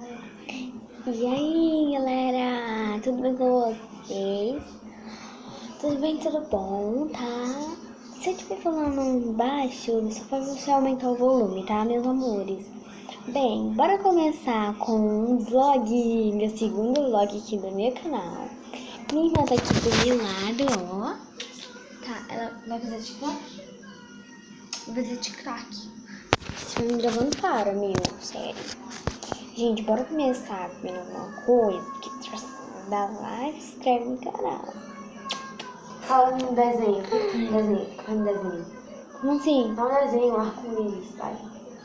E aí, galera? Tudo bem com vocês? Tudo bem, tudo bom, tá? Se eu estiver falando baixo, só pra você aumentar o volume, tá, meus amores? Bem, bora começar com um vlog, meu segundo vlog aqui do meu canal. Minha irmã tá aqui do meu lado, ó. Tá, ela vai fazer TikTok? Vai fazer TikTok. Vocês estão me gravando para, meu, sério. Gente, bora começar comendo alguma coisa, porque tipo assim, dá like, se inscreve no canal. Fala um desenho, fala um desenho. Como assim? Fala um desenho, um arco-íris, vai.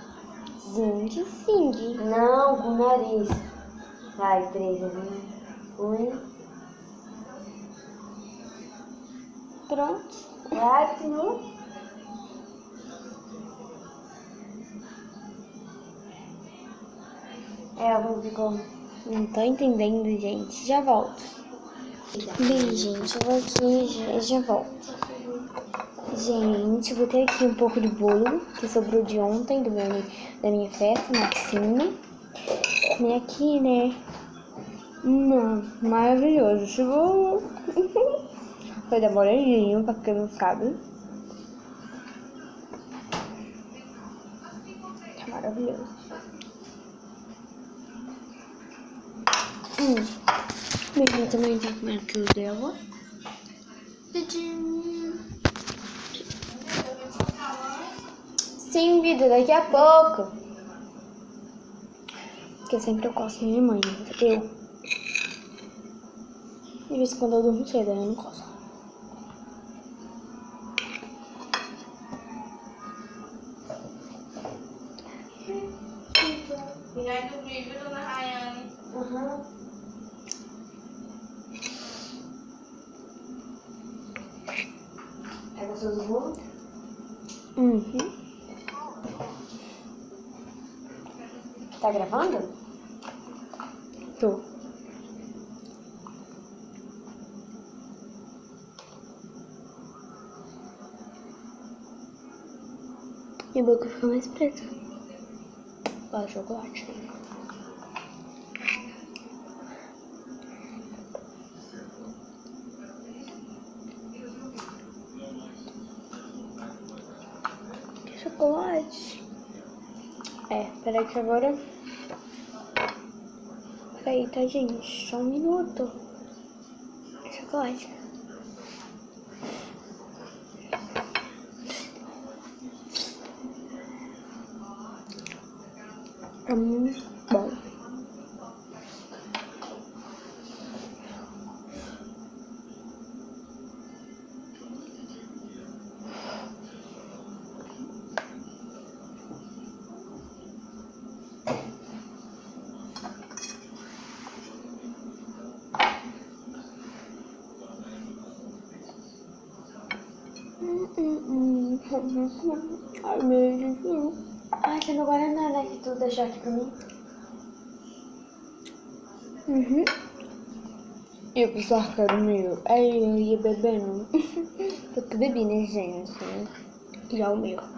Zing. Não, com o nariz. Vai, 3 ali. 1. Pronto. 4. Ela ficou. Não tô entendendo, gente. Já volto. Bem, gente, eu vou aqui e já volto. Gente, eu botei aqui um pouco de bolo que sobrou de ontem da minha festa na piscina. Comi aqui, né? Maravilhoso. Esse bolo. Foi da moranguinho, pra quem não sabe. Tá maravilhoso. Minha irmã também tá comendo aquilo dela. Sim, vida, daqui a pouco. Porque sempre eu coço minha mãe, entendeu? De vez em quando eu durmo cedo, eu não coço. Pingai do vídeo, dona Rayane. É gostoso do bolo? Tá gravando? Tô. Minha boca fica mais preta. Ó, chocolate. Que chocolate? Peraí que agora... Peraí, tá, gente? Só um minuto. Chocolate. É muito bom. Ai, meu Deus. Ai, você não guarda nada que tu deixou aqui pra mim? Eu pensava que era o meu. Aí eu ia bebendo. Porque eu bebi, né, gente? Já o meu.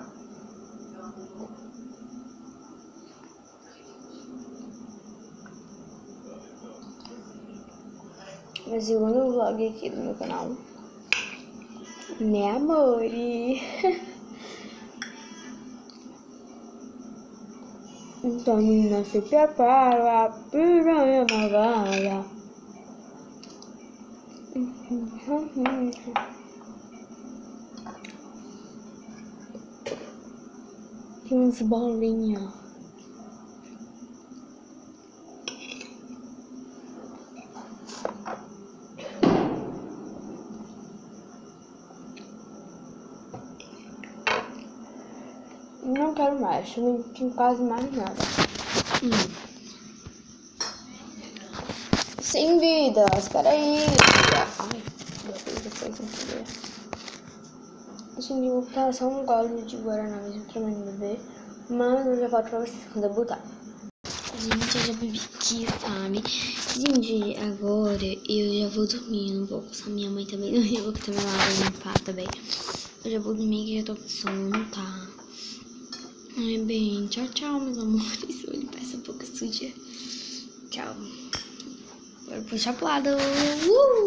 Meu segundo vlog aqui do meu canal. Né, amore? Então, menina, se prepara, a piranha malvada. Tem uns bolinhos. Não quero mais, não tem quase mais nada. Sem vida, espera aí. Ai, meu Deus, foi sem querer. Gente, eu vou botar só um gole de guaraná mesmo pra mim beber. Mas eu já volto pra vocês quando eu botar. Gente, eu já bebi aqui, sabe? Gente, agora eu já vou dormir, não vou passar minha mãe também. Eu vou também lá vou limpar também. Eu já vou dormir que já tô com sono, tá? Ai, bem, tchau, tchau, meus amores. Eu vou limpar essa boca suja. tchau. Agora puxa pro lado.